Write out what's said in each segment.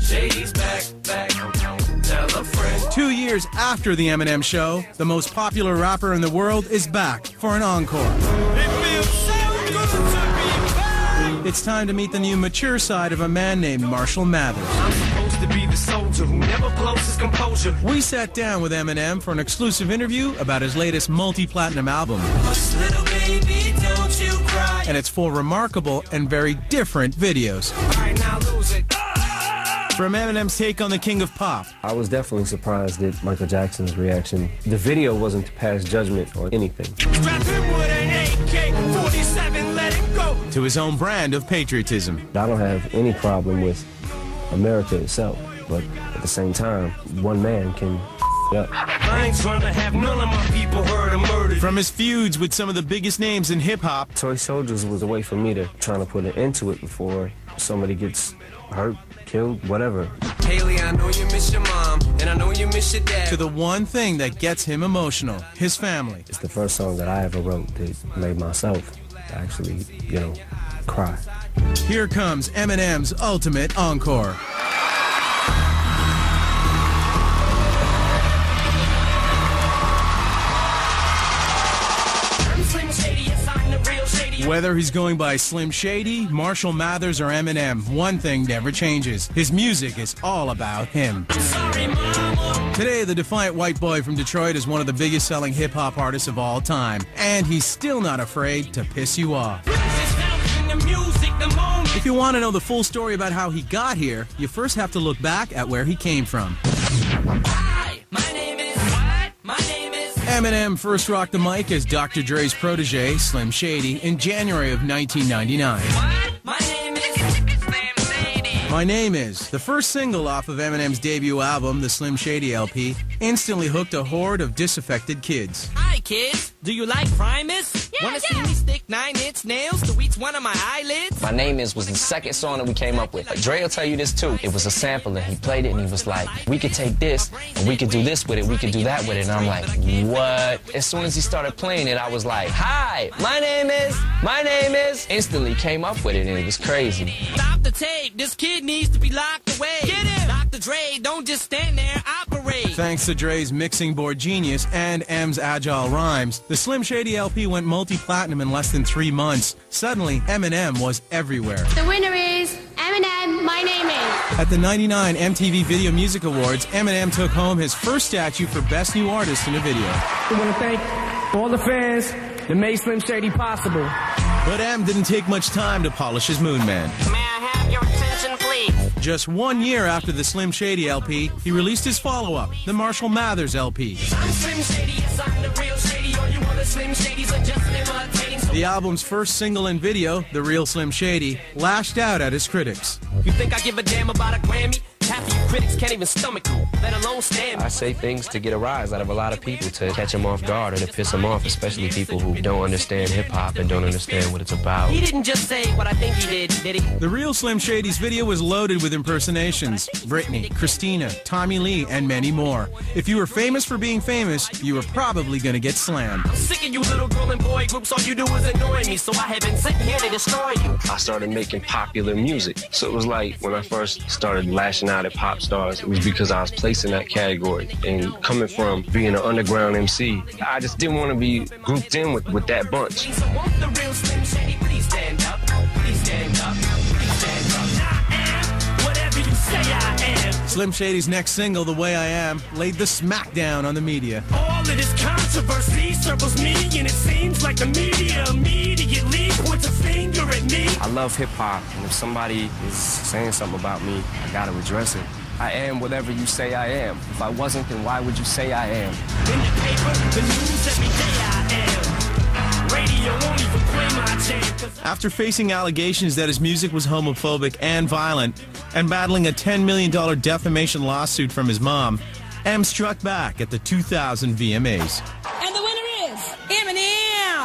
Shady's back, tell a friend. 2 years after the Eminem show, the most popular rapper in the world is back for an encore. It feels so good to be back. It's time to meet the new mature side of a man named Marshall Mathers. I'm supposed to be the soldier who never blows his composure. We sat down with Eminem for an exclusive interview about his latest multi-platinum album. Hush, little baby, don't you cry. And its 4 remarkable and very different videos. All right, now lose it. From Eminem's take on the king of pop, I was definitely surprised at Michael Jackson's reaction. The video wasn't to pass judgment or anything. Strap him with an AK-47, let it go. to his own brand of patriotism. I don't have any problem with America itself, but at the same time, one man can up. I ain't trying to have none of my people hurt or murdered. From his feuds with some of the biggest names in hip-hop, Toy Soldiers was a way for me to try to put an end to it before somebody gets hurt, killed, whatever. Haley, I know you miss your mom, and I know you miss your dad. to the one thing that gets him emotional, his family. It's the first song that I ever wrote that made myself actually, cry. Here comes Eminem's ultimate encore. Whether he's going by Slim Shady, Marshall Mathers, or Eminem, one thing never changes. His music is all about him. Today, the defiant white boy from Detroit is one of the biggest selling hip-hop artists of all time, and he's still not afraid to piss you off. If you want to know the full story about how he got here, you first have to look back at where he came from. Eminem first rocked the mic as Dr. Dre's protege, Slim Shady, in January of 1999. My Name Is, the first single off of Eminem's debut album, the Slim Shady LP, instantly hooked a horde of disaffected kids. Hi, kids. Do you like Primus? Wanna see me stick 9-inch nails to each one of my eyelids? My Name Is was the second song that we came up with. Dre will tell you this too. It was a sample and he played it and he was like, we could take this and we could do this with it, we could do that with it. And I'm like, what? As soon as he started playing it, I was like, hi, my name is. Instantly came up with it and it was crazy. Stop the tape. This kid needs to be locked away. Get him! Dr. Dre, don't just stand there, operate. Thanks to Dre's mixing board genius and M's agile rhymes, the Slim Shady LP went multi-platinum in less than 3 months. Suddenly, Eminem was everywhere. The winner is Eminem, My Name Is. At the '99 MTV Video Music Awards, Eminem took home his first statue for Best New Artist in a Video. I want to thank all the fans that made Slim Shady possible. But M didn't take much time to polish his Moon Man. May I have your attention, please? Just 1 year after the Slim Shady LP, he released his follow-up, the Marshall Mathers LP. I'm Slim Shady, yes, I'm the real Shady. All you other Slim Shadys are just imitating. The album's first single and video, The Real Slim Shady, lashed out at his critics. You think I give a damn about a Grammy? Half of you critics can't even stomach you, let alone stand me. I say things to get a rise out of a lot of people, to catch them off guard or to piss them off, especially people who don't understand hip-hop and don't understand what it's about. He didn't just say what I think he did he? The Real Slim Shady's video was loaded with impersonations. Britney, Christina, Tommy Lee, and many more. If you were famous for being famous, you were probably gonna get slammed. I'm sick of you little girl and boy groups, all you do is annoy me, so I have been sitting here to destroy you. I started making popular music. So it was like when I first started lashing out at pop stars, it was because I was placed in that category. And coming from being an underground MC, I just didn't want to be grouped in with that bunch. So won't the real Slim Shady please stand up? Please stand up. Please stand up. I am whatever you say I am. Slim Shady's next single, The Way I Am, laid the smackdown on the media. All of this controversy circles me, and it seems like the media immediately points a finger at me. I love hip-hop, and if somebody is saying something about me, I gotta address it. I am whatever you say I am. If I wasn't, then why would you say I am? In the paper, the news every day I am. Radio won't even play my jam. After facing allegations that his music was homophobic and violent, and battling a $10 million defamation lawsuit from his mom, M struck back at the 2000 VMAs. And the winner is Eminem!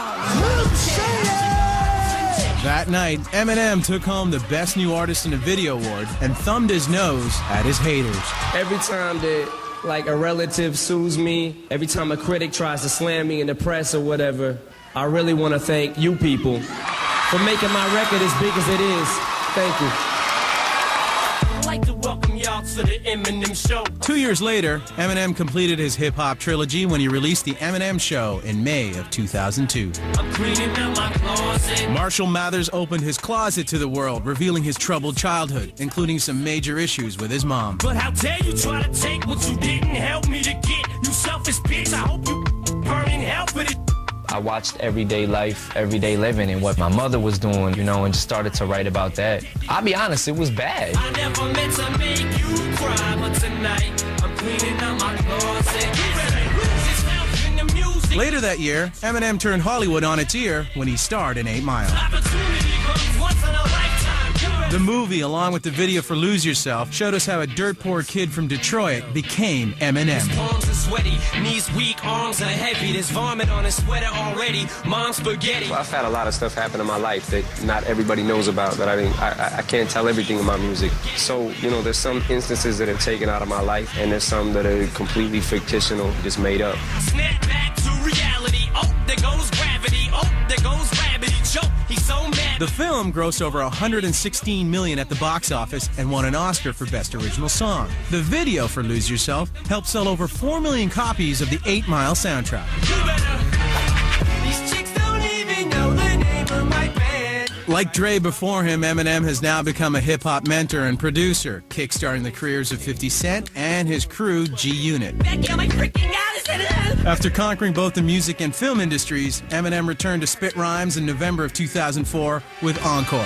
That night, Eminem took home the Best New Artist in a Video award and thumbed his nose at his haters. Every time that, a relative sues me, every time a critic tries to slam me in the press or whatever, I really want to thank you people for making my record as big as it is. Thank you. I'd like to welcome y'all host of the Eminem Show. 2 years later, Eminem completed his hip-hop trilogy when he released The Eminem Show in May of 2002. I'm cleaning out my closet. Marshall Mathers opened his closet to the world, revealing his troubled childhood, including some major issues with his mom. But how dare you try to take what you didn't help me to get? You selfish bitch, I hope you burn in hell for it. I watched everyday life, everyday living, and what my mother was doing, you know, and just started to write about that. I'll be honest, it was bad. I never meant to make you cry, but tonight I'm cleaning out my closet. You better lose yourself in the music. Later that year, Eminem turned Hollywood on its ear when he starred in 8 Mile. Opportunity comes once in a lifetime. The movie, along with the video for Lose Yourself, showed us how a dirt-poor kid from Detroit became Eminem. Palms are sweaty, knees weak, arms are heavy. There's vomit on his sweater already. Mom's spaghetti. I've had a lot of stuff happen in my life that not everybody knows about, that I can't tell everything in my music. So, you know, there's some instances that are taken out of my life, and there's some that are completely fictional, just made up. Snap back to reality. Oh, there goes gravity. Oh, there goes gravity. Choke. He's so mad. The film grossed over $116 million at the box office and won an Oscar for Best Original Song. The video for Lose Yourself helped sell over 4 million copies of the 8 Mile soundtrack. These chicks don't even know the name of my band. Like Dre before him, Eminem has now become a hip-hop mentor and producer, kickstarting the careers of 50 Cent and his crew, G-Unit. Becky, am I freaking out? After conquering both the music and film industries, Eminem returned to spit rhymes in November of 2004 with Encore.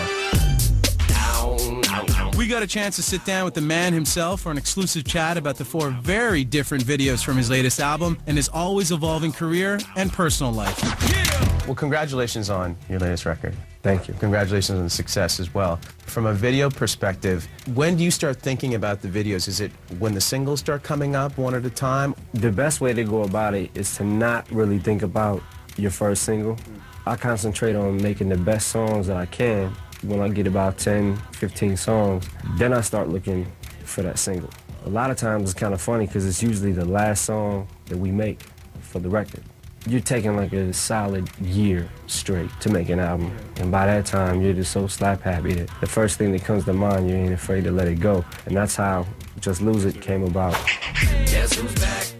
We got a chance to sit down with the man himself for an exclusive chat about the 4 very different videos from his latest album and his always evolving career and personal life. Well, congratulations on your latest record. Thank you. Congratulations on the success as well. From a video perspective, when do you start thinking about the videos? Is it when the singles start coming up one at a time? The best way to go about it is to not really think about your first single. I concentrate on making the best songs that I can. When I get about 10, 15 songs, then I start looking for that single. A lot of times it's kind of funny because it's usually the last song that we make for the record. You're taking like a solid year straight to make an album. And by that time, you're just so slap happy that the first thing that comes to mind, you ain't afraid to let it go. And that's how Just Lose It came about. Guess who's back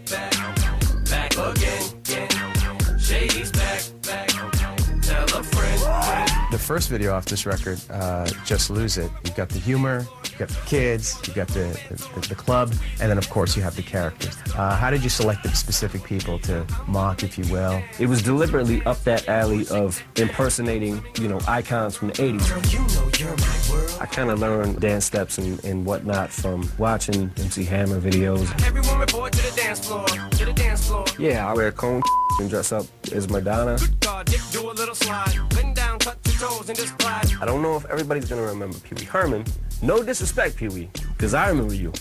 again. Shady's back. Tell a friend. The first video off this record, Just Lose It, you've got the humor, you've got the kids, you've got the club, and then of course you have the characters. How did you select the specific people to mock, if you will? It was deliberately up that alley of impersonating, you know, icons from the 80s. Girl, you know you're my world. I kind of learned dance steps and whatnot from watching MC Hammer videos. Everyone report to the dance floor. To the dance floor. Yeah, I wear cone and dress up as Madonna. God, Dick, do a little slide. Bend down, touch your toes, and just glide. I don't know if everybody's gonna remember Pee Wee Herman. No disrespect, Pee Wee, because I remember you.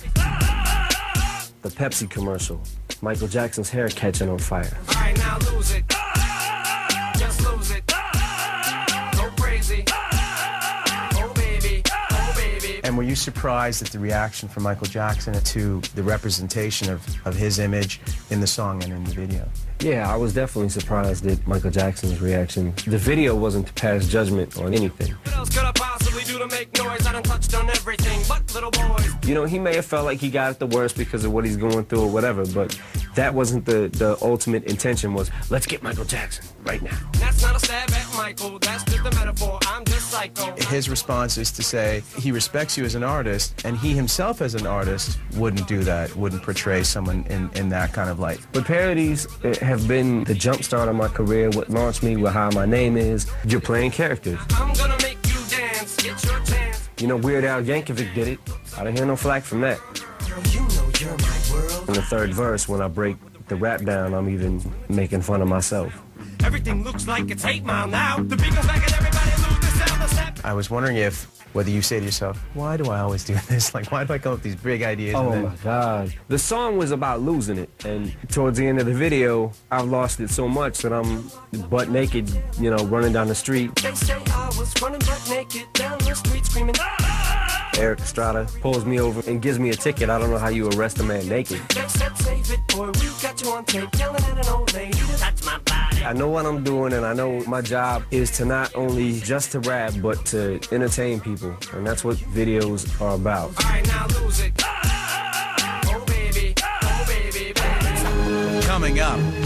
The Pepsi commercial. Michael Jackson's hair catching on fire. All right, now lose it. Just lose it. Go crazy. Oh, baby. Oh, baby. And were you surprised at the reaction from Michael Jackson to the representation of his image in the song and in the video? Yeah, I was definitely surprised at Michael Jackson's reaction. The video wasn't to pass judgment on anything. What else could I possibly do to make noise? I done touched on everything but little boys. You know, he may have felt like he got it the worst because of what he's going through or whatever, but that wasn't the ultimate intention. Was let's get Michael Jackson right now. That's not a stab at Michael, that's just a metaphor. I'm just psycho. His response is to say he respects you as an artist, and he himself as an artist wouldn't do that, wouldn't portray someone in that kind of light. But parodies have been the jumpstart of my career, what launched me with How My Name Is. You're playing characters. I'm gonna make you dance, get your chance. You know, Weird Al Yankovic did it. I didn't hear no flack from that. Girl, you know you're my world. In the third verse, when I break the rap down, I'm even making fun of myself. Everything looks like it's 8 Mile now. The beat goes back and everybody lose the sound. The snap. I was wondering whether you say to yourself, why do I always do this? Like, why do I come up with these big ideas? Oh and then... my God. The song was about losing it. And towards the end of the video, I've lost it so much that I'm butt naked, you know, running down the street. They say I was running butt naked down the street screaming. Eric Estrada pulls me over and gives me a ticket. I don't know how you arrest a man naked. They said save it, boy, we got you on tape yelling at an old lady. That's my body. I know what I'm doing, and I know my job is to not only just to rap, but to entertain people. And that's what videos are about. All right, now lose it.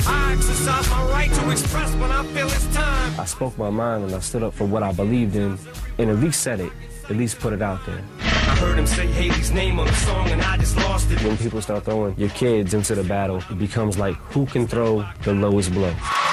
I exercise my right to express when I feel it's time. I spoke my mind and I stood up for what I believed in, and at least said it, at least put it out there. I heard him say Haley's name on the song and I just lost it. When people start throwing your kids into the battle, it becomes like who can throw the lowest blow.